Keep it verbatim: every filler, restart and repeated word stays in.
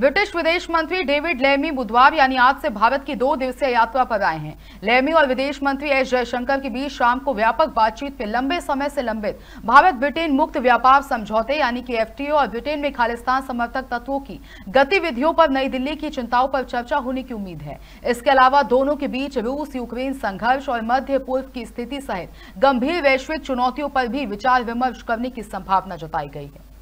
British विदेश मंत्री David lemme बुधवार यानी आज से भारत की दो दिवसीय यात्रा पर आए हैं। लेमी और विदेश मंत्री एस जयशंकर के बीच शाम को व्यापक बातचीत में लंबे समय से लंबित भारत ब्रिटेन मुक्त व्यापार समझौते यानी कि एफटीओ और ब्रिटेन में खालिस्तान समर्थक तत्वों की गतिविधियों पर नई दिल्ली की चिंताओं पर चर्चा होने की उम्मीद है। इसके अलावा दोनों के बीच रूस यूक्रेन संघर्ष और मध्य पूर्व की स्थिति सहित गंभीर वैश्विक चुनौतियों पर भी विचार विमर्श करने की संभावना जताई गई है।